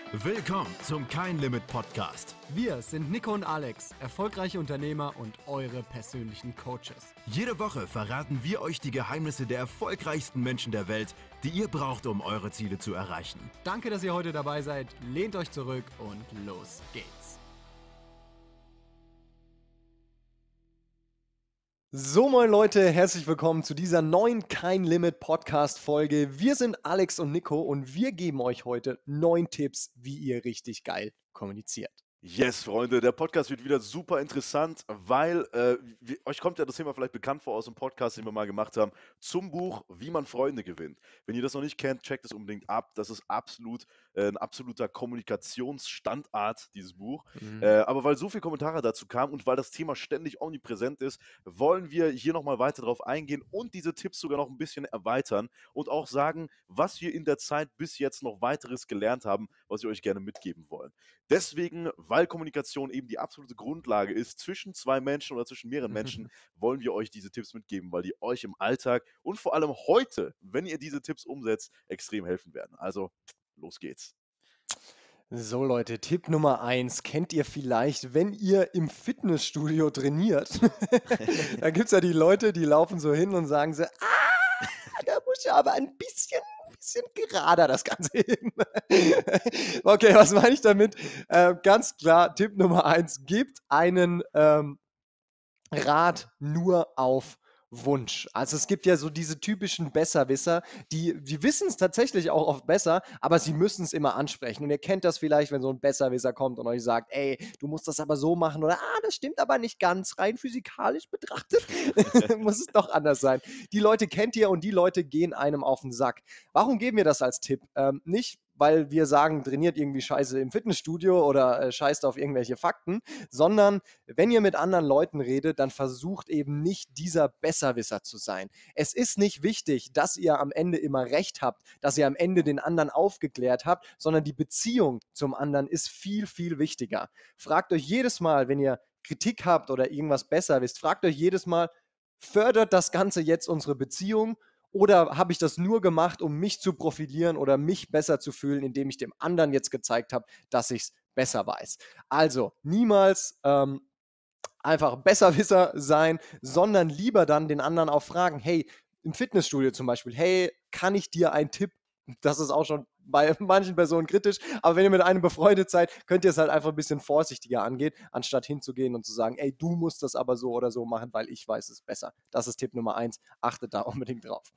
Willkommen zum Kein Limit Podcast. Wir sind Nico und Alex, erfolgreiche Unternehmer und eure persönlichen Coaches. Jede Woche verraten wir euch die Geheimnisse der erfolgreichsten Menschen der Welt, die ihr braucht, um eure Ziele zu erreichen. Danke, dass ihr heute dabei seid. Lehnt euch zurück und los geht's. So, moin Leute, herzlich willkommen zu dieser neuen Kein Limit Podcast Folge. Wir sind Alex und Nico und wir geben euch heute 9 Tipps, wie ihr richtig geil kommuniziert. Yes, Freunde, der Podcast wird wieder super interessant, weil euch kommt ja das Thema vielleicht bekannt vor aus dem Podcast, den wir mal gemacht haben, zum Buch Wie man Freunde gewinnt. Wenn ihr das noch nicht kennt, checkt es unbedingt ab. Das ist absolut ein absoluter Kommunikationsstandard, dieses Buch. Aber weil so viele Kommentare dazu kamen und weil das Thema ständig omnipräsent ist, wollen wir hier nochmal weiter drauf eingehen und diese Tipps sogar noch ein bisschen erweitern und auch sagen, was wir in der Zeit bis jetzt noch weiteres gelernt haben, was wir euch gerne mitgeben wollen. Deswegen, weil Kommunikation eben die absolute Grundlage ist zwischen zwei Menschen oder zwischen mehreren Menschen, wollen wir euch diese Tipps mitgeben, weil die euch im Alltag und vor allem heute, wenn ihr diese Tipps umsetzt, extrem helfen werden. Also, los geht's. So Leute, Tipp Nummer 1 kennt ihr vielleicht, wenn ihr im Fitnessstudio trainiert. Da gibt es ja die Leute, die laufen so hin und sagen so, da muss ich aber ein bisschen gerader das Ganze hin. Okay, was meine ich damit? Ganz klar, Tipp Nummer 1, gebt einen Rat nur auf Wunsch. Also es gibt ja so diese typischen Besserwisser, die wissen es tatsächlich auch oft besser, aber sie müssen es immer ansprechen. Und ihr kennt das vielleicht, wenn so ein Besserwisser kommt und euch sagt, ey, du musst das aber so machen oder das stimmt aber nicht ganz, rein physikalisch betrachtet muss es doch anders sein. Die Leute kennt ihr und die Leute gehen einem auf den Sack. Warum geben wir das als Tipp? Nicht, weil wir sagen, trainiert irgendwie scheiße im Fitnessstudio oder scheißt auf irgendwelche Fakten, sondern wenn ihr mit anderen Leuten redet, dann versucht eben nicht dieser Besserwisser zu sein. Es ist nicht wichtig, dass ihr am Ende immer recht habt, dass ihr am Ende den anderen aufgeklärt habt, sondern die Beziehung zum anderen ist viel, viel wichtiger. Fragt euch jedes Mal, wenn ihr Kritik habt oder irgendwas besser wisst, fragt euch jedes Mal, fördert das Ganze jetzt unsere Beziehung oder habe ich das nur gemacht, um mich zu profilieren oder mich besser zu fühlen, indem ich dem anderen jetzt gezeigt habe, dass ich es besser weiß? Also niemals einfach Besserwisser sein, sondern lieber dann den anderen auch fragen, hey, im Fitnessstudio zum Beispiel, hey, kann ich dir einen Tipp? Das ist auch schon bei manchen Personen kritisch, aber wenn ihr mit einem befreundet seid, könnt ihr es halt einfach ein bisschen vorsichtiger angehen, anstatt hinzugehen und zu sagen, ey, du musst das aber so oder so machen, weil ich weiß es besser. Das ist Tipp Nummer 1, achtet da unbedingt drauf.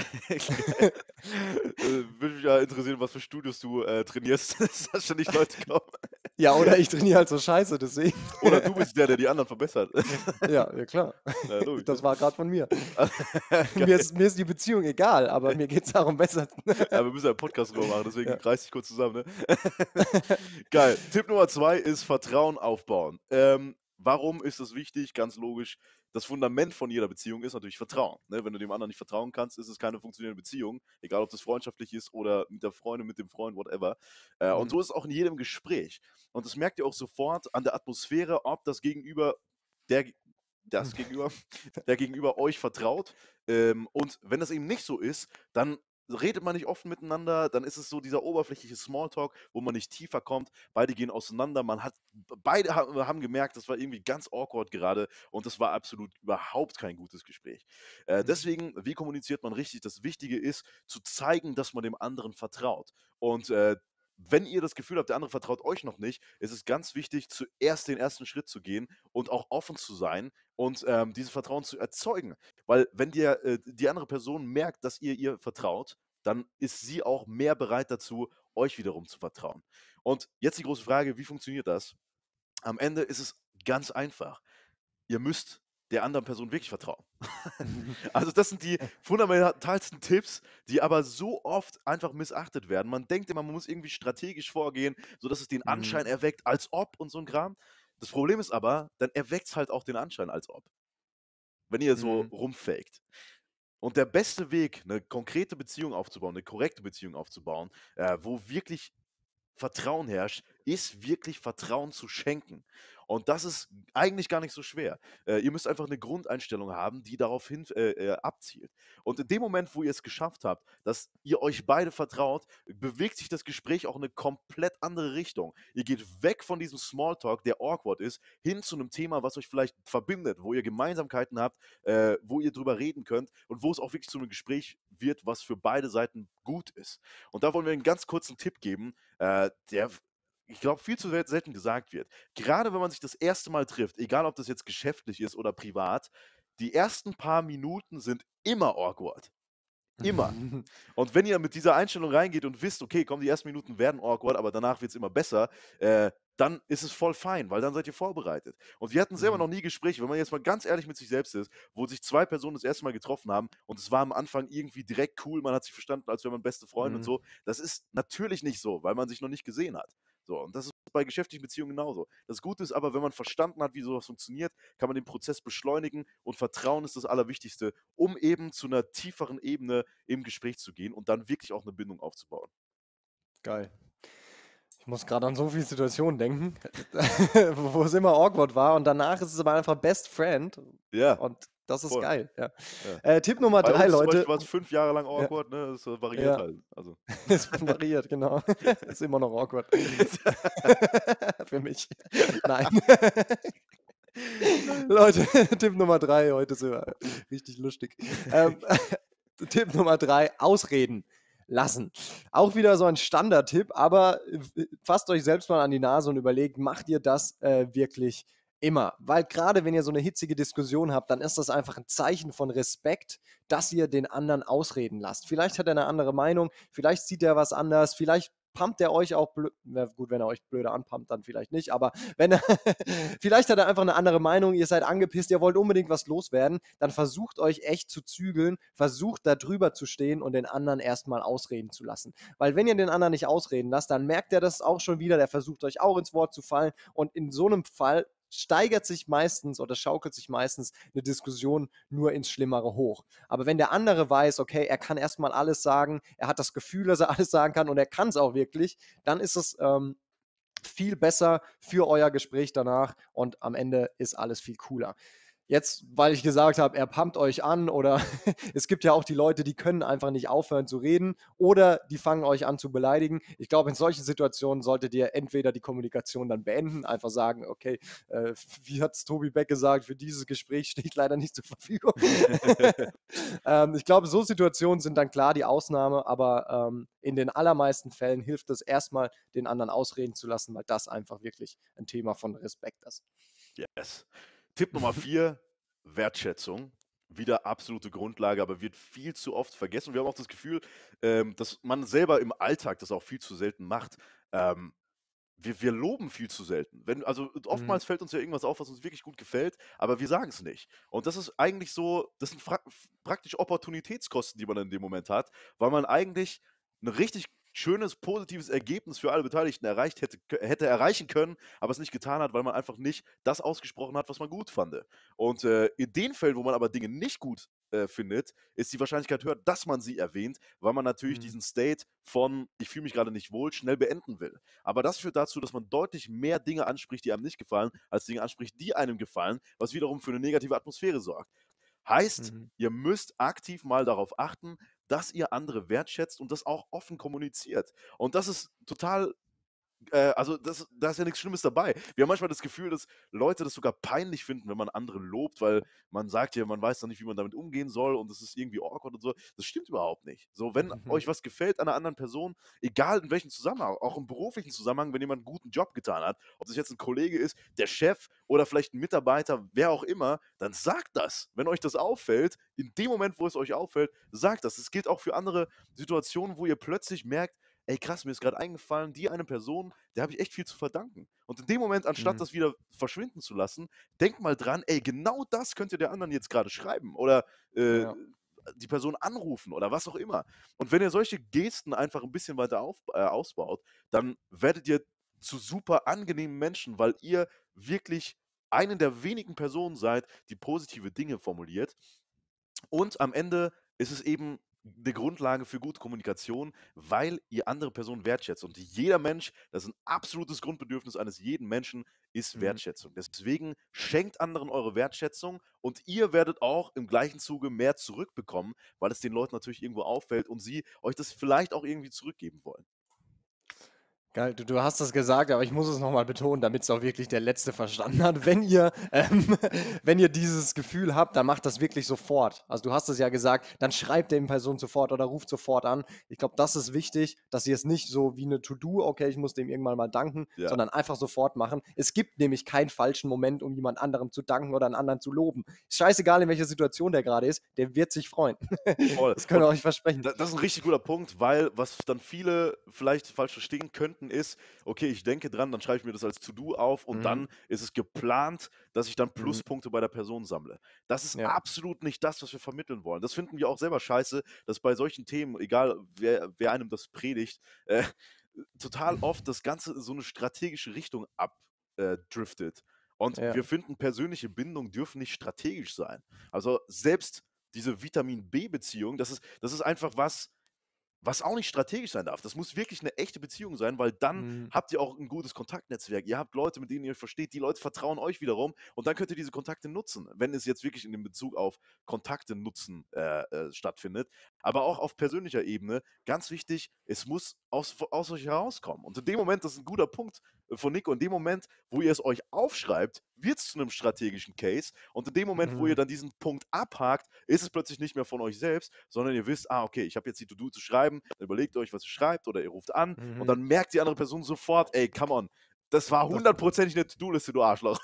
Würde mich ja interessieren, was für Studios du trainierst, dass da ständig Leute kommen. Ja, oder ich trainiere halt so scheiße, deswegen. Oder du bist der die anderen verbessert. Ja, klar. Ja, logisch. Das war gerade von mir. Geil. Mir ist die Beziehung egal, aber mir geht es darum, besser. Ja, wir müssen einen Podcast drüber machen, deswegen Ja. reiß dich kurz zusammen. Ne? Geil. Tipp Nummer 2 ist Vertrauen aufbauen. Warum ist das wichtig? Ganz logisch. Das Fundament von jeder Beziehung ist natürlich Vertrauen. Ne? Wenn du dem anderen nicht vertrauen kannst, ist es keine funktionierende Beziehung. Egal, ob das freundschaftlich ist oder mit der Freundin, mit dem Freund, whatever. Und so ist es auch in jedem Gespräch. Und das merkt ihr auch sofort an der Atmosphäre, ob das Gegenüber, der Gegenüber euch vertraut. Und wenn das eben nicht so ist, dann redet man nicht offen miteinander, dann ist es so dieser oberflächliche Smalltalk, wo man nicht tiefer kommt. Beide gehen auseinander. Beide haben gemerkt, das war irgendwie ganz awkward gerade und das war absolut überhaupt kein gutes Gespräch. Deswegen, wie kommuniziert man richtig? Das Wichtige ist, zu zeigen, dass man dem anderen vertraut. Und wenn ihr das Gefühl habt, der andere vertraut euch noch nicht, ist es ganz wichtig, zuerst den ersten Schritt zu gehen und auch offen zu sein und dieses Vertrauen zu erzeugen. Weil wenn die andere Person merkt, dass ihr vertraut, dann ist sie auch mehr bereit dazu, euch wiederum zu vertrauen. Und jetzt die große Frage, wie funktioniert das? Am Ende ist es ganz einfach. Ihr müsst der anderen Person wirklich vertrauen. Also das sind die fundamentalsten Tipps, die aber so oft einfach missachtet werden. Man denkt immer, man muss irgendwie strategisch vorgehen, sodass es den Anschein erweckt, als ob und so ein Kram. Das Problem ist aber, dann erweckt es halt auch den Anschein, als ob. Wenn ihr so rumfaked. Und der beste Weg, eine konkrete Beziehung aufzubauen, eine korrekte Beziehung aufzubauen, wo wirklich Vertrauen herrscht, ist wirklich Vertrauen zu schenken. Und das ist eigentlich gar nicht so schwer. Ihr müsst einfach eine Grundeinstellung haben, die darauf hin abzielt. Und in dem Moment, wo ihr es geschafft habt, dass ihr euch beide vertraut, bewegt sich das Gespräch auch in eine komplett andere Richtung. Ihr geht weg von diesem Smalltalk, der awkward ist, hin zu einem Thema, was euch vielleicht verbindet, wo ihr Gemeinsamkeiten habt, wo ihr drüber reden könnt und wo es auch wirklich zu einem Gespräch wird, was für beide Seiten gut ist. Und da wollen wir einen ganz kurzen Tipp geben, der, ich glaube, viel zu selten gesagt wird. Gerade wenn man sich das erste Mal trifft, egal ob das jetzt geschäftlich ist oder privat, die ersten paar Minuten sind immer awkward. Immer. Und wenn ihr mit dieser Einstellung reingeht und wisst, okay, komm, die ersten Minuten werden awkward, aber danach wird es immer besser, dann ist es voll fein, weil dann seid ihr vorbereitet. Und wir hatten selber noch nie Gespräche, wenn man jetzt mal ganz ehrlich mit sich selbst ist, wo sich zwei Personen das erste Mal getroffen haben und es war am Anfang irgendwie direkt cool, man hat sich verstanden, als wäre man beste Freunde und so. Das ist natürlich nicht so, weil man sich noch nicht gesehen hat. So, und das ist bei geschäftlichen Beziehungen genauso. Das Gute ist aber, wenn man verstanden hat, wie sowas funktioniert, kann man den Prozess beschleunigen und Vertrauen ist das Allerwichtigste, um eben zu einer tieferen Ebene im Gespräch zu gehen und dann wirklich auch eine Bindung aufzubauen. Geil. Ich muss gerade an so viele Situationen denken, wo es immer awkward war und danach ist es aber einfach Best Friend Ja, und das ist voll. geil. Ja. Ja. Tipp Nummer Bei 3, uns zum Leute. Beispiel war es 5 Jahre lang Ja, awkward, ne? Das variiert ja, halt. Also. es variiert, genau. Ist immer noch awkward. Für mich. Nein. Leute, Tipp Nummer 3, heute sind wir richtig lustig. Tipp Nummer 3, Ausreden lassen. Auch wieder so ein Standardtipp, aber fasst euch selbst mal an die Nase und überlegt, macht ihr das wirklich immer? Weil gerade wenn ihr so eine hitzige Diskussion habt, dann ist das einfach ein Zeichen von Respekt, dass ihr den anderen ausreden lasst. Vielleicht hat er eine andere Meinung, vielleicht sieht er was anders, vielleicht pumpt er euch auch blöd. Gut, wenn er euch blöde anpumpt, dann vielleicht nicht, aber wenn er vielleicht hat er einfach eine andere Meinung, ihr seid angepisst, ihr wollt unbedingt was loswerden, dann versucht euch echt zu zügeln, versucht da drüber zu stehen und den anderen erstmal ausreden zu lassen. Weil wenn ihr den anderen nicht ausreden lasst, dann merkt er das auch schon wieder, der versucht euch auch ins Wort zu fallen und in so einem Fall steigert sich meistens oder schaukelt sich meistens eine Diskussion nur ins Schlimmere hoch. Aber wenn der andere weiß, okay, er kann erstmal alles sagen, er hat das Gefühl, dass er alles sagen kann und er kann es auch wirklich, dann ist es viel besser für euer Gespräch danach und am Ende ist alles viel cooler. Jetzt, weil ich gesagt habe, er pumpt euch an oder es gibt ja auch die Leute, die können einfach nicht aufhören zu reden oder die fangen euch an zu beleidigen. Ich glaube, in solchen Situationen solltet ihr entweder die Kommunikation dann beenden, einfach sagen, okay, wie hat es Tobi Beck gesagt, für dieses Gespräch stehe ich leider nicht zur Verfügung. Ich glaube, so Situationen sind dann klar die Ausnahme, aber in den allermeisten Fällen hilft es erstmal, den anderen ausreden zu lassen, weil das einfach wirklich ein Thema von Respekt ist. Yes. Tipp Nummer 4, Wertschätzung. Wieder absolute Grundlage, aber wird viel zu oft vergessen. Wir haben auch das Gefühl, dass man selber im Alltag das auch viel zu selten macht. Wir loben viel zu selten. Also oftmals fällt uns ja irgendwas auf, was uns wirklich gut gefällt, aber wir sagen es nicht. Und das ist eigentlich so, das sind praktisch Opportunitätskosten, die man in dem Moment hat, weil man eigentlich ein richtig schönes, positives Ergebnis für alle Beteiligten hätte erreichen können, aber es nicht getan hat, weil man einfach nicht das ausgesprochen hat, was man gut fand. Und in den Fällen, wo man aber Dinge nicht gut findet, ist die Wahrscheinlichkeit höher, dass man sie erwähnt, weil man natürlich diesen State von ich fühle mich gerade nicht wohl schnell beenden will. Aber das führt dazu, dass man deutlich mehr Dinge anspricht, die einem nicht gefallen, als Dinge anspricht, die einem gefallen, was wiederum für eine negative Atmosphäre sorgt. Heißt, ihr müsst aktiv mal darauf achten, dass ihr andere wertschätzt und das auch offen kommuniziert. Und das ist total also da ist ja nichts Schlimmes dabei. Wir haben manchmal das Gefühl, dass Leute das sogar peinlich finden, wenn man andere lobt, weil man sagt ja, man weiß dann nicht, wie man damit umgehen soll und es ist irgendwie awkward und so. Das stimmt überhaupt nicht. So, wenn euch was gefällt an einer anderen Person, egal in welchem Zusammenhang, auch im beruflichen Zusammenhang, wenn jemand einen guten Job getan hat, ob das jetzt ein Kollege ist, der Chef oder vielleicht ein Mitarbeiter, wer auch immer, dann sagt das. Wenn euch das auffällt, in dem Moment, wo es euch auffällt, sagt das. Es gilt auch für andere Situationen, wo ihr plötzlich merkt, ey krass, mir ist gerade eingefallen, die eine Person, der habe ich echt viel zu verdanken. Und in dem Moment, anstatt das wieder verschwinden zu lassen, denkt mal dran, ey, genau das könnt ihr der anderen jetzt gerade schreiben oder Ja. die Person anrufen oder was auch immer. Und wenn ihr solche Gesten einfach ein bisschen weiter ausbaut, dann werdet ihr zu super angenehmen Menschen, weil ihr wirklich eine der wenigen Personen seid, die positive Dinge formuliert. Und am Ende ist es eben 'ne Grundlage für gute Kommunikation, weil ihr andere Personen wertschätzt. Und jeder Mensch, das ist ein absolutes Grundbedürfnis eines jeden Menschen, ist Mhm. Wertschätzung. Deswegen schenkt anderen eure Wertschätzung und ihr werdet auch im gleichen Zuge mehr zurückbekommen, weil es den Leuten natürlich irgendwo auffällt und sie euch das vielleicht auch irgendwie zurückgeben wollen. Geil, du hast das gesagt, aber ich muss es noch mal betonen, damit's auch wirklich der Letzte verstanden hat. Wenn ihr dieses Gefühl habt, dann macht das wirklich sofort. Also, du hast es ja gesagt, dann schreibt den Person sofort oder ruft sofort an. Ich glaube, das ist wichtig, dass ihr es nicht so wie eine To-do: „Okay, ich muss dem irgendwann mal danken“, Ja, sondern einfach sofort machen. Es gibt nämlich keinen falschen Moment, um jemand anderem zu danken oder einen anderen zu loben. Scheißegal, in welcher Situation der gerade ist, der wird sich freuen. voll. Das können Und wir euch versprechen. das ist ein richtig guter Punkt, weil was dann viele vielleicht falsch verstehen könnten, ist: „Okay, ich denke dran, dann schreibe ich mir das als To-do auf und Mhm, dann ist es geplant, dass ich dann mhm, Pluspunkte bei der Person sammle.“ Das ist ja, absolut nicht das, was wir vermitteln wollen. Das finden wir auch selber scheiße, dass bei solchen Themen, egal wer einem das predigt, total oft das Ganze in so eine strategische Richtung driftet. Und ja, wir finden, persönliche Bindungen dürfen nicht strategisch sein. Also, selbst diese Vitamin-B-Beziehung, das ist einfach was auch nicht strategisch sein darf. Das muss wirklich eine echte Beziehung sein, weil dann mhm, habt ihr auch ein gutes Kontaktnetzwerk. Ihr habt Leute, mit denen ihr euch versteht, die Leute vertrauen euch wiederum und dann könnt ihr diese Kontakte nutzen, wenn es jetzt wirklich in dem Bezug auf Kontakte nutzen, stattfindet. Aber auch auf persönlicher Ebene, ganz wichtig, es muss aus euch herauskommen. Und in dem Moment, das ist ein guter Punkt, von Nico, in dem Moment, wo ihr es euch aufschreibt, wird es zu einem strategischen Case und in dem Moment, wo ihr mhm. dann diesen Punkt abhakt, ist es plötzlich nicht mehr von euch selbst, sondern ihr wisst: „Ah, okay, ich habe jetzt die To-do zu schreiben.“ Dann überlegt euch, was ihr schreibt oder ihr ruft an und Mhm. dann merkt die andere Person sofort: „Ey, come on, das war Das hundertprozentig 'ne To-do-Liste, du Arschloch.“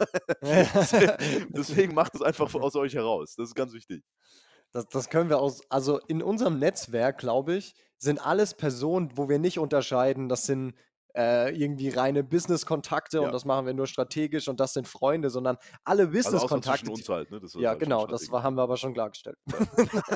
Deswegen macht es einfach aus euch heraus. Das ist ganz wichtig. das können wir aus also, in unserem Netzwerk, glaube ich, sind alles Personen, wo wir nicht unterscheiden, das sind, irgendwie reine Business-Kontakte und Ja, das machen wir nur strategisch und das sind Freunde, sondern alle also außer zwischen Business-Kontakte, die uns halt, ne? Das ist ja, halt schon genau, das strategisch. war haben wir aber schon klargestellt. Ja.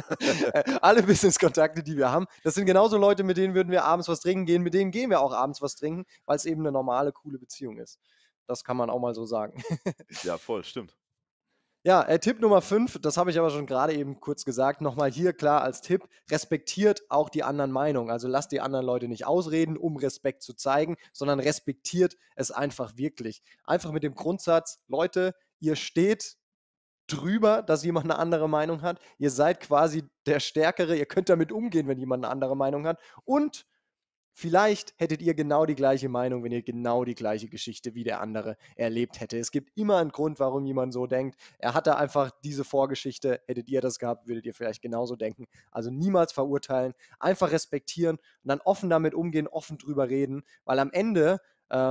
Alle Business-Kontakte, die wir haben, das sind genauso Leute, mit denen würden wir abends was trinken gehen, mit denen gehen wir auch abends was trinken, weil's eben 'ne normale, coole Beziehung ist. Das kann man auch mal so sagen. Ja, voll, stimmt. Ja, Tipp Nummer 5, das habe ich aber schon gerade eben kurz gesagt, noch mal hier klar als Tipp: Respektiert auch die anderen Meinungen. Also, lasst die anderen Leute nicht ausreden, um Respekt zu zeigen, sondern respektiert es einfach wirklich. Einfach mit dem Grundsatz: „Leute, ihr steht drüber, dass jemand eine andere Meinung hat. Ihr seid quasi der Stärkere. Ihr könnt damit umgehen, wenn jemand eine andere Meinung hat. Und vielleicht hättet ihr genau die gleiche Meinung, wenn ihr genau die gleiche Geschichte wie der andere erlebt hätte. Es gibt immer einen Grund, warum jemand so denkt. Er hatte einfach diese Vorgeschichte. Hättet ihr das gehabt, würdet ihr vielleicht genauso denken. Also niemals verurteilen, einfach respektieren und dann offen damit umgehen, offen drüber reden, weil am Ende,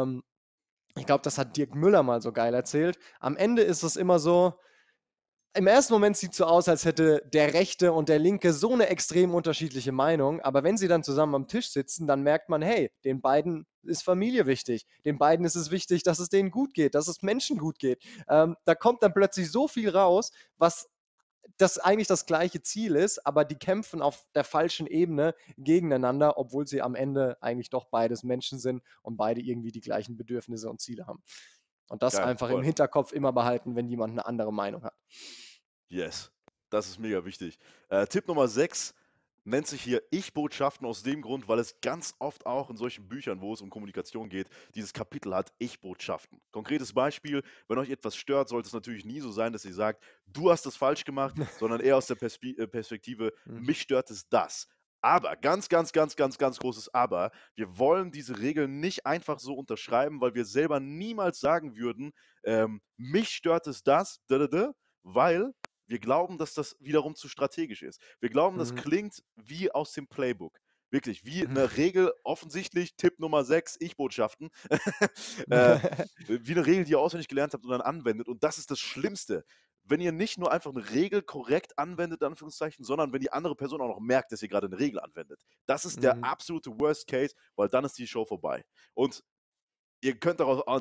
ich glaube, das hat Dirk Müller mal so geil erzählt, am Ende ist es immer so, im ersten Moment sieht's so aus, als hätte der Rechte und der Linke so eine extrem unterschiedliche Meinung, aber wenn sie dann zusammen am Tisch sitzen, dann merkt man: Hey, den beiden ist Familie wichtig. Den beiden ist es wichtig, dass es denen gut geht, dass es Menschen gut geht. Da kommt dann plötzlich so viel raus, was das eigentlich das gleiche Ziel ist, aber die kämpfen auf der falschen Ebene gegeneinander, obwohl sie am Ende eigentlich doch beides Menschen sind und beide irgendwie die gleichen Bedürfnisse und Ziele haben. Und das Geil, einfach im voll. Hinterkopf immer behalten, wenn jemand eine andere Meinung hat. Yes, das ist mega wichtig. Tipp Nummer 6 nennt sich hier Ich-Botschaften aus dem Grund, weil es ganz oft auch in solchen Büchern, wo es um Kommunikation geht, dieses Kapitel hat Ich-Botschaften. Konkretes Beispiel, wenn euch etwas stört, sollte es natürlich nie so sein, dass ihr sagt, du hast das falsch gemacht, sondern eher aus der Perspektive, Mhm. mich stört es das. Aber, ganz, ganz, ganz, ganz, ganz großes Aber, wir wollen diese Regeln nicht einfach so unterschreiben, weil wir selber niemals sagen würden, mich stört es das, weil wir glauben, dass das wiederum zu strategisch ist. Wir glauben, das Mhm. klingt wie aus dem Playbook. Wirklich, wie eine Regel, offensichtlich Tipp Nummer 6, Ich-Botschaften. Wie eine Regel, die ihr auswendig gelernt habt und dann anwendet. Und das ist das Schlimmste. Wenn ihr nicht nur einfach eine Regel korrekt anwendet, in Anführungszeichen, sondern wenn die andere Person auch noch merkt, dass ihr gerade eine Regel anwendet. Das ist der Mhm. absolute Worst Case, weil dann ist die Show vorbei. Und ihr könnt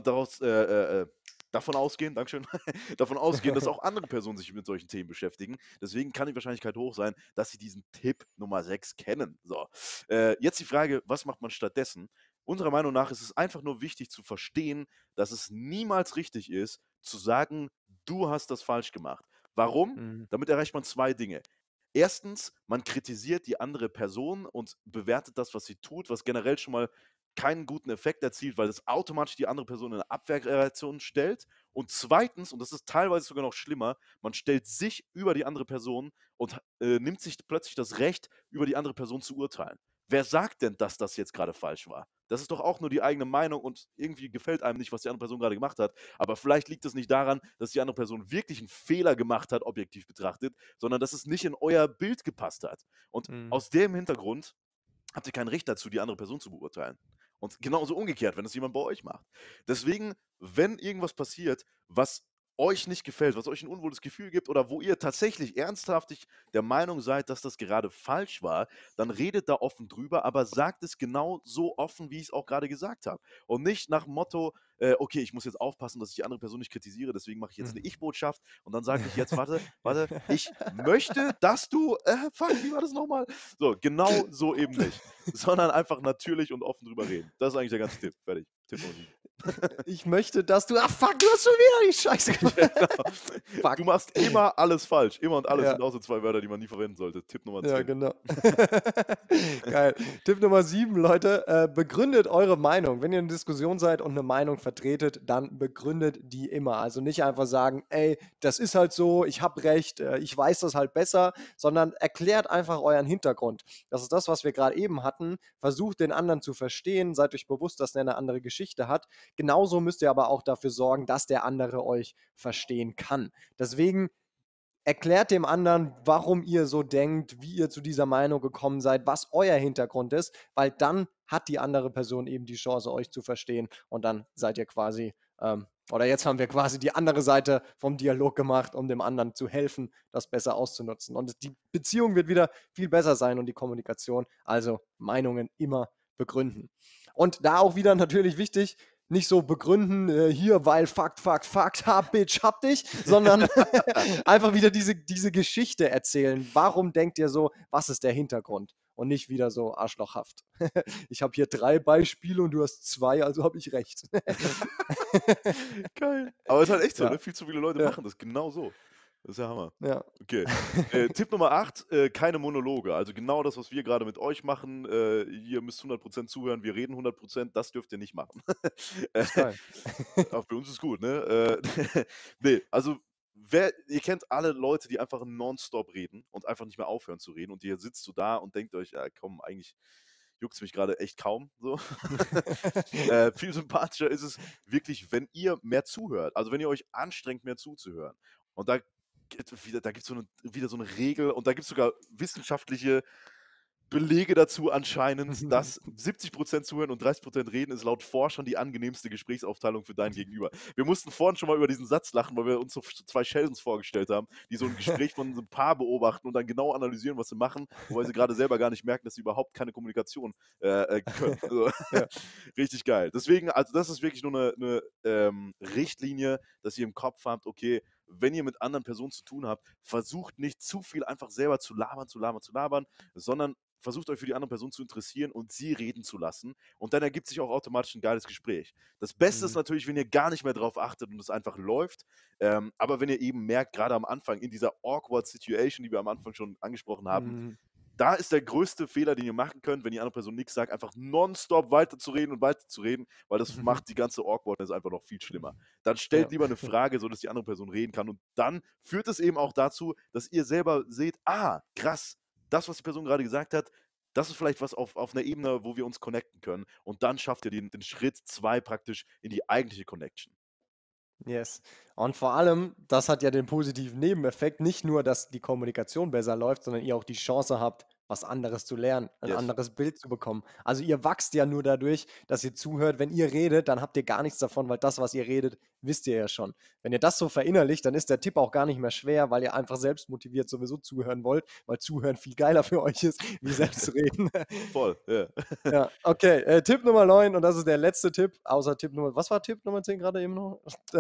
davon ausgehen, Dankeschön, davon ausgehen, dass auch andere Personen sich mit solchen Themen beschäftigen. Deswegen kann die Wahrscheinlichkeit hoch sein, dass sie diesen Tipp Nummer 6 kennen. So, jetzt die Frage, was macht man stattdessen? Unserer Meinung nach ist es einfach nur wichtig zu verstehen, dass es niemals richtig ist, zu sagen, du hast das falsch gemacht. Warum? Mhm. Damit erreicht man 2 Dinge. Erstens, man kritisiert die andere Person und bewertet das, was sie tut, was generell schon mal keinen guten Effekt erzielt, weil das automatisch die andere Person in eine Abwehrreaktion stellt. Und zweitens, und das ist teilweise sogar noch schlimmer, man stellt sich über die andere Person und nimmt sich plötzlich das Recht, über die andere Person zu urteilen. Wer sagt denn, dass das jetzt gerade falsch war? Das ist doch auch nur die eigene Meinung und irgendwie gefällt einem nicht, was die andere Person gerade gemacht hat. Aber vielleicht liegt es nicht daran, dass die andere Person wirklich einen Fehler gemacht hat, objektiv betrachtet, sondern dass es nicht in euer Bild gepasst hat. Und Mhm. aus dem Hintergrund habt ihr kein Recht dazu, die andere Person zu beurteilen. Und genauso umgekehrt, wenn es jemand bei euch macht. Deswegen, wenn irgendwas passiert, was euch nicht gefällt, was euch ein unwohles Gefühl gibt oder wo ihr tatsächlich ernsthaftig der Meinung seid, dass das gerade falsch war, dann redet da offen drüber, aber sagt es genau so offen, wie ich es auch gerade gesagt habe. Und nicht nach dem Motto, okay, ich muss jetzt aufpassen, dass ich die andere Person nicht kritisiere, deswegen mache ich jetzt eine Ich-Botschaft und dann sage ich jetzt, warte, ich möchte, dass du, fuck, wie war das nochmal? So, genau so eben nicht. Sondern einfach natürlich und offen drüber reden. Das ist eigentlich der ganze Tipp. Fertig. Tipp Nummer 7. Ich möchte, dass du. Ach fuck, du hast schon wieder die Scheiße gemacht. Genau. Fuck. Du machst immer alles falsch. Immer und alles Ja. sind auch so 2 Wörter, die man nie verwenden sollte. Tipp Nummer 10. Ja, genau. Geil. Tipp Nummer 7, Leute, begründet eure Meinung. Wenn ihr in Diskussion seid und eine Meinung vertretet, dann begründet die immer. Also nicht einfach sagen, ey, das ist halt so, ich habe recht, ich weiß das halt besser, sondern erklärt einfach euren Hintergrund. Das ist das, was wir gerade eben hatten. Versucht den anderen zu verstehen, seid euch bewusst, dass er eine andere Geschichte hat. Genauso müsst ihr aber auch dafür sorgen, dass der andere euch verstehen kann. Deswegen erklärt dem anderen, warum ihr so denkt, wie ihr zu dieser Meinung gekommen seid, was euer Hintergrund ist, weil dann hat die andere Person eben die Chance, euch zu verstehen und dann seid ihr quasi, oder jetzt haben wir quasi die andere Seite vom Dialog gemacht, um dem anderen zu helfen, das besser auszunutzen. Und die Beziehung wird wieder viel besser sein und die Kommunikation, also Meinungen immer begründen. Und da auch wieder natürlich wichtig, nicht so begründen, hier, weil Fakt, hab, Bitch, hab dich, sondern einfach wieder diese Geschichte erzählen. Warum denkt ihr so, was ist der Hintergrund? Und nicht wieder so arschlochhaft. Ich habe hier 3 Beispiele und du hast 2, also habe ich recht. Geil. Aber es ist halt echt so, Ja. ne? Viel zu viele Leute Ja. machen das genau so. Das ist ja Hammer. Ja. Okay. Tipp Nummer 8, keine Monologe. Also genau das, was wir gerade mit euch machen. Ihr müsst 100% zuhören, wir reden 100%, das dürft ihr nicht machen. Ist geil. Auch für uns ist gut, ne? Nee, also ihr kennt alle Leute, die einfach nonstop reden und einfach nicht mehr aufhören zu reden und ihr sitzt so da und denkt euch, ja komm, eigentlich juckt es mich gerade echt kaum. So. Viel sympathischer ist es wirklich, wenn ihr mehr zuhört. Also wenn ihr euch anstrengt, mehr zuzuhören. Und da gibt es wieder so eine Regel und da gibt es sogar wissenschaftliche Belege dazu anscheinend, dass 70% zuhören und 30% reden, ist laut Forschern die angenehmste Gesprächsaufteilung für dein Gegenüber. Wir mussten vorhin schon mal über diesen Satz lachen, weil wir uns so 2 Sheldons vorgestellt haben, die so ein Gespräch von so einem Paar beobachten und dann genau analysieren, was sie machen, wobei sie gerade selber gar nicht merken, dass sie überhaupt keine Kommunikation können. Also, Ja. richtig geil. Deswegen, also das ist wirklich nur eine Richtlinie, dass ihr im Kopf habt, okay, wenn ihr mit anderen Personen zu tun habt, versucht nicht zu viel einfach selber zu labern, sondern versucht euch für die andere Person zu interessieren und sie reden zu lassen. Und dann ergibt sich auch automatisch ein geiles Gespräch. Das Beste ist natürlich, wenn ihr gar nicht mehr drauf achtet und es einfach läuft. Aber wenn ihr eben merkt, gerade am Anfang, in dieser awkward Situation, die wir am Anfang schon angesprochen haben, da ist der größte Fehler, den ihr machen könnt, wenn die andere Person nichts sagt, einfach nonstop weiterzureden, weil das macht die ganze Awkwardness einfach noch viel schlimmer. Dann stellt Ja. lieber eine Frage, sodass die andere Person reden kann und dann führt es eben auch dazu, dass ihr selber seht, krass, das, was die Person gerade gesagt hat, das ist vielleicht was auf einer Ebene, wo wir uns connecten können und dann schafft ihr den Schritt 2 praktisch in die eigentliche Connection. Yes. Und vor allem, das hat ja den positiven Nebeneffekt, nicht nur, dass die Kommunikation besser läuft, sondern ihr auch die Chance habt, was anderes zu lernen, ein Yes. anderes Bild zu bekommen. Also ihr wachst ja nur dadurch, dass ihr zuhört. Wenn ihr redet, dann habt ihr gar nichts davon, weil das, was ihr redet, wisst ihr ja schon. Wenn ihr das so verinnerlicht, dann ist der Tipp auch gar nicht mehr schwer, weil ihr einfach selbst motiviert sowieso zuhören wollt, weil Zuhören viel geiler für euch ist, wie selbst reden. Voll, ja. Ja, okay. Tipp Nummer 9 und das ist der letzte Tipp, außer was war Tipp Nummer 10 gerade eben noch?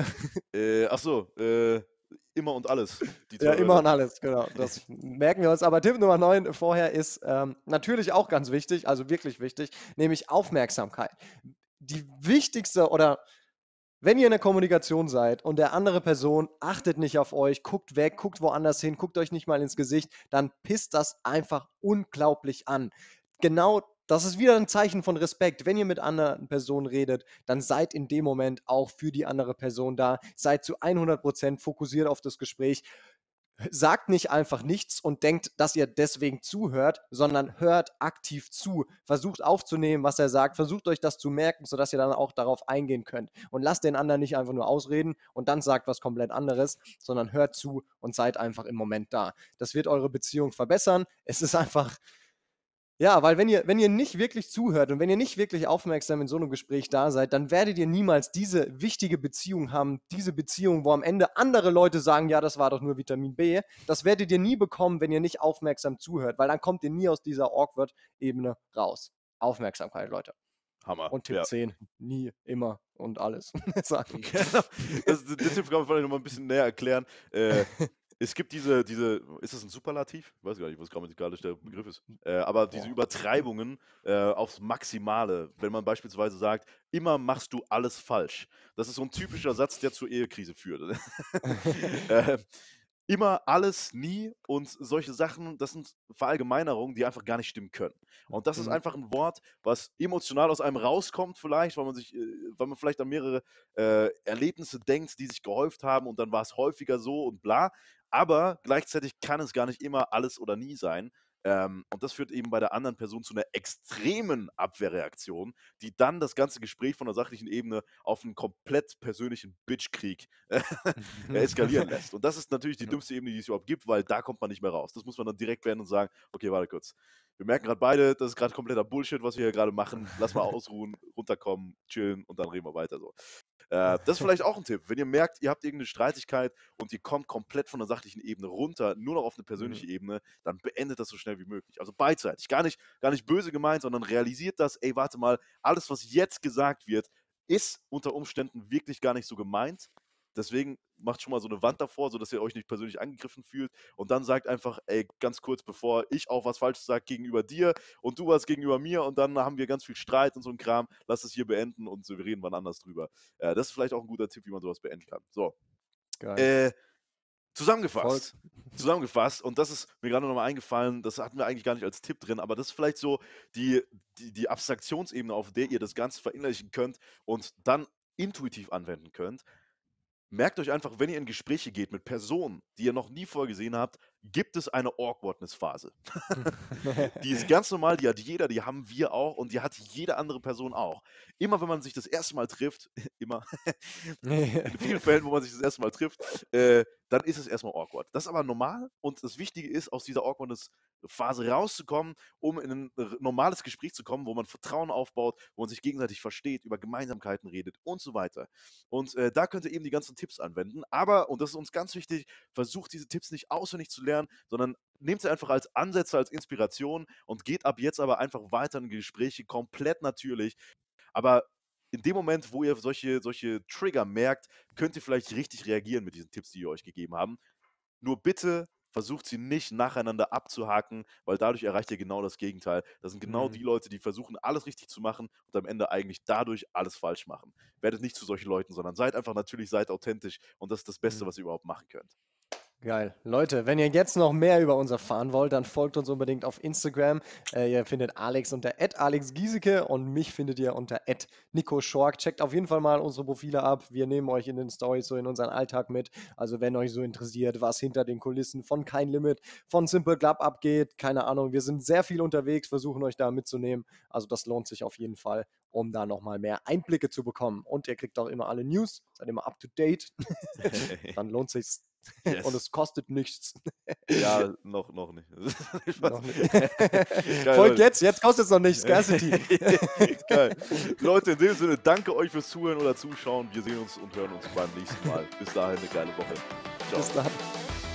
Achso, immer und alles. Die 2 Ja, immer Wörter. und alles, genau. Das merken wir uns. Aber Tipp Nummer 9 vorher ist natürlich auch ganz wichtig, also wirklich wichtig, nämlich Aufmerksamkeit. Die wichtigste oder Wenn ihr in der Kommunikation seid und der andere Person achtet nicht auf euch, guckt weg, guckt woanders hin, guckt euch nicht mal ins Gesicht, dann pisst das einfach unglaublich an. Genau, das ist wieder ein Zeichen von Respekt. Wenn ihr mit anderen Personen redet, dann seid in dem Moment auch für die andere Person da. Seid zu 100% fokussiert auf das Gespräch. Sagt nicht einfach nichts und denkt, dass ihr deswegen zuhört, sondern hört aktiv zu. Versucht aufzunehmen, was er sagt. Versucht euch das zu merken, sodass ihr dann auch darauf eingehen könnt. Und lasst den anderen nicht einfach nur ausreden und dann sagt was komplett anderes, sondern hört zu und seid einfach im Moment da. Das wird eure Beziehung verbessern. Es ist einfach, ja, weil wenn ihr nicht wirklich zuhört und wenn ihr nicht wirklich aufmerksam in so einem Gespräch da seid, dann werdet ihr niemals diese wichtige Beziehung haben, diese Beziehung, wo am Ende andere Leute sagen, ja, das war doch nur Vitamin B. Das werdet ihr nie bekommen, wenn ihr nicht aufmerksam zuhört, weil dann kommt ihr nie aus dieser Awkward-Ebene raus. Aufmerksamkeit, Leute. Hammer. Und Tipp Ja. 10, nie, immer und alles sagen. Genau. Den Tipp kann man vielleicht noch mal ein bisschen näher erklären. Es gibt diese, ist das ein Superlativ? Ich weiß gar nicht, was grammatikalisch der Begriff ist. Aber diese Boah. Übertreibungen aufs Maximale, wenn man beispielsweise sagt, immer machst du alles falsch. Das ist so ein typischer Satz, der zur Ehekrise führt. Immer, alles, nie und solche Sachen, das sind Verallgemeinerungen, die einfach gar nicht stimmen können. Und das ist einfach ein Wort, was emotional aus einem rauskommt vielleicht, weil man vielleicht an mehrere Erlebnisse denkt, die sich gehäuft haben und dann war es häufiger so und bla. Aber gleichzeitig kann es gar nicht immer alles oder nie sein. Und das führt eben bei der anderen Person zu einer extremen Abwehrreaktion, die dann das ganze Gespräch von der sachlichen Ebene auf einen komplett persönlichen Bitchkrieg eskalieren lässt. Und das ist natürlich die dümmste Ebene, die es überhaupt gibt, weil da kommt man nicht mehr raus. Das muss man dann direkt beenden und sagen, okay, warte kurz. Wir merken gerade beide, das ist gerade kompletter Bullshit, was wir hier gerade machen. Lass mal ausruhen, runterkommen, chillen und dann reden wir weiter so. Das ist vielleicht auch ein Tipp. Wenn ihr merkt, ihr habt irgendeine Streitigkeit und ihr kommt komplett von der sachlichen Ebene runter, nur noch auf eine persönliche Ebene, dann beendet das so schnell wie möglich. Also beidseitig. Gar nicht böse gemeint, sondern realisiert das, ey, warte mal, alles, was jetzt gesagt wird, ist unter Umständen wirklich gar nicht so gemeint. Deswegen macht schon mal so eine Wand davor, sodass ihr euch nicht persönlich angegriffen fühlt und dann sagt einfach, ey, ganz kurz, bevor ich auch was Falsches sage gegenüber dir und du was gegenüber mir und dann haben wir ganz viel Streit und so ein Kram, lass es hier beenden und wir reden wann anders drüber. Das ist vielleicht auch ein guter Tipp, wie man sowas beenden kann. So. Geil. Zusammengefasst, und das ist mir gerade nochmal eingefallen, das hatten wir eigentlich gar nicht als Tipp drin, aber das ist vielleicht so die Abstraktionsebene, auf der ihr das Ganze verinnerlichen könnt und dann intuitiv anwenden könnt. Merkt euch einfach, wenn ihr in Gespräche geht mit Personen, die ihr noch nie vorher gesehen habt, gibt es eine Awkwardness-Phase. Die ist ganz normal, die hat jeder, die haben wir auch und die hat jede andere Person auch. Immer wenn man sich das erste Mal trifft, in vielen Fällen, wo man sich das erste Mal trifft, dann ist es erstmal awkward. Das ist aber normal und das Wichtige ist, aus dieser Awkwardness-Phase rauszukommen, um in ein normales Gespräch zu kommen, wo man Vertrauen aufbaut, wo man sich gegenseitig versteht, über Gemeinsamkeiten redet und so weiter. Und da könnt ihr eben die ganzen Tipps anwenden. Aber, und das ist uns ganz wichtig, versucht diese Tipps nicht auswendig zu lernen, sondern nehmt sie einfach als Ansätze, als Inspiration und geht ab jetzt aber einfach weiter in Gespräche, komplett natürlich. Aber in dem Moment, wo ihr solche Trigger merkt, könnt ihr vielleicht richtig reagieren mit diesen Tipps, die wir euch gegeben haben. Nur bitte versucht sie nicht nacheinander abzuhaken, weil dadurch erreicht ihr genau das Gegenteil. Das sind genau die Leute, die versuchen, alles richtig zu machen und am Ende eigentlich dadurch alles falsch machen. Werdet nicht zu solchen Leuten, sondern seid einfach natürlich, seid authentisch und das ist das Beste, was ihr überhaupt machen könnt. Geil. Leute, wenn ihr jetzt noch mehr über uns erfahren wollt, dann folgt uns unbedingt auf Instagram. Ihr findet Alex unter @alexgieseke und mich findet ihr unter @nicoschork. Checkt auf jeden Fall mal unsere Profile ab. Wir nehmen euch in den Stories so in unseren Alltag mit. Also wenn euch so interessiert, was hinter den Kulissen von Kein Limit, von Simple Club abgeht, keine Ahnung. Wir sind sehr viel unterwegs, versuchen euch da mitzunehmen. Also das lohnt sich auf jeden Fall, um da nochmal mehr Einblicke zu bekommen. Und ihr kriegt auch immer alle News, seid immer up to date. Dann lohnt sich's. Yes. Und es kostet nichts. Ja, noch nicht. Noch nicht. Geil, Folgt Leute. jetzt kostet es noch nichts. Scarcity. Geil. Leute, in dem Sinne, danke euch fürs Zuhören oder Zuschauen. Wir sehen uns und hören uns beim nächsten Mal. Bis dahin eine geile Woche. Ciao. Bis dann.